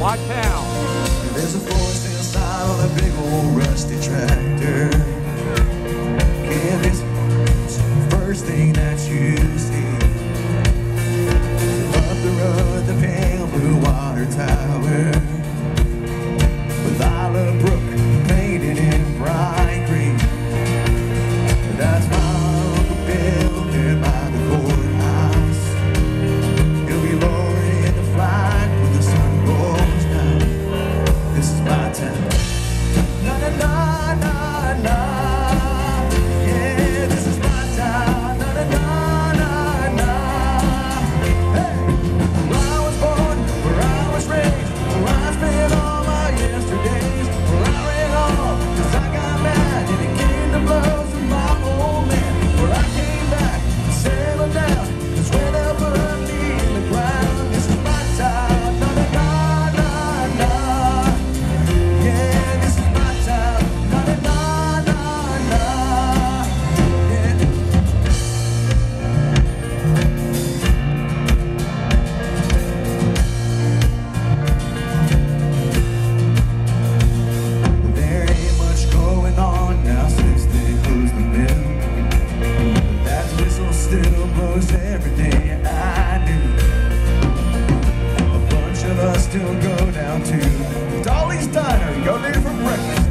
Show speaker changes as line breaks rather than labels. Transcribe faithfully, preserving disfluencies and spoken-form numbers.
Watch out.
There's a force inside of a big old rusty tractor. Kid, it's the first thing that you see. Up the road, the pale blue water tower, with Isla Brook painted in bright green. That's my Uncle Bill there by the courthouse. He'll be lowering the flag when the sun goes down. This is my town. Na na na na na. Yeah, this is my town. Na na na na na. Hey, where I was born, where I was raised, where I spent all my yesterdays. Where I ran off 'cause I got mad and it came to blows with my old man. Where I came back and settled down, 'cause when they put me in the ground, this is my town. Na na na na na. Yeah, this is my town. Na na na na na. Yeah. There ain't much going on now since they closed the mill, but that whistle still blows every day I do. A bunch of us still go down to Dolly's Diner, go there for breakfast.